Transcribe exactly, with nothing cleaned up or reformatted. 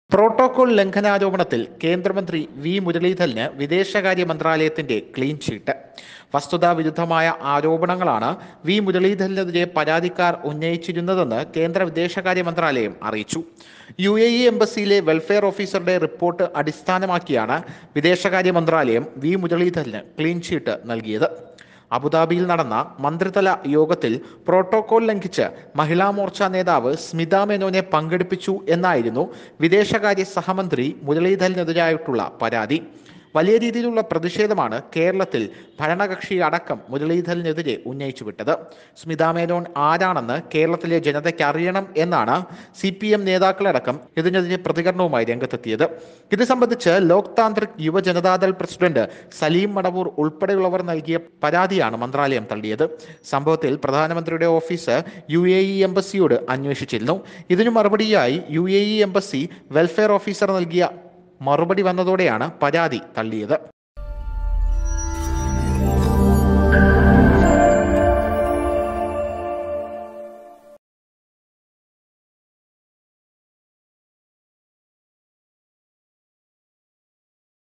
Protocol ലംഘനാരോപണത്തിൽ കേന്ദ്രമന്ത്രി V മുരളീധരന് വിദേശകാര്യ മന്ത്രാലയത്തിന്റെ ക്ലീൻ ചീട്ട്. വസ്തുതാവിരുദ്ധമായ ആരോപണങ്ങളാണ് വി മുരളീധരനെതിരെ പരാതിക്കാർ ഉന്നയിച്ചിരുന്നതെന്ന് കേന്ദ്ര വിദേശകാര്യ മന്ത്രാലയം അറിയിച്ചു. യു എ ഇ എംബസിയിലെ വെൽഫെയർ ഓഫീസറുടെ റിപ്പോർട്ട് അടിസ്ഥാനമാക്കിയാണ് വിദേശകാര്യ മന്ത്രാലയം വി മുരളീധരന് ക്ലീൻ ചീട്ട് നൽകിയത്. അബുദാബിയിൽ നടന്ന മന്ത്രിതല യോഗത്തിൽ പ്രോട്ടോകോൾ ലംഘിച്ച് മഹിളാ മോർച്ച നേതാവ് സ്മിത മേനോനെ പങ്കെടുപ്പിച്ചു എന്നായിരുന്നു വിദേശകാര്യ സഹമന്ത്രി മുരളീധരനെതിരായിട്ടുള്ള പരാതി. വലിയ രീതിയിലുള്ള പ്രതിഷേധമാണ് കേരളത്തിൽ ഭരണകക്ഷി അടക്കം മുരളീധരനെതിരെ ഉന്നയിച്ചുവിട്ടത്. സ്മിത മേനോൻ ആരാണെന്ന് കേരളത്തിലെ ജനതയ്ക്ക് അറിയണം എന്നാണ് സി പി എം നേതാക്കളടക്കം ഇതിനെതിരെ പ്രതികരണവുമായി രംഗത്തെത്തിയത്. ഇത് സംബന്ധിച്ച് ലോക് താന്ത്രിക് യുവ ജനതാദൾ പ്രസിഡന്റ് സലീം മടവൂർ ഉൾപ്പെടെയുള്ളവർ നൽകിയ പരാതിയാണ് മന്ത്രാലയം തള്ളിയത്. സംഭവത്തിൽ പ്രധാനമന്ത്രിയുടെ ഓഫീസ് യു എ ഇ എംബസിയോട് അന്വേഷിച്ചിരുന്നു. ഇതിനു മറുപടിയായി U A E embassy welfare officer നൽകിയ മറുപടി വന്നതോടെയാണ് പരാതി തള്ളിയത്.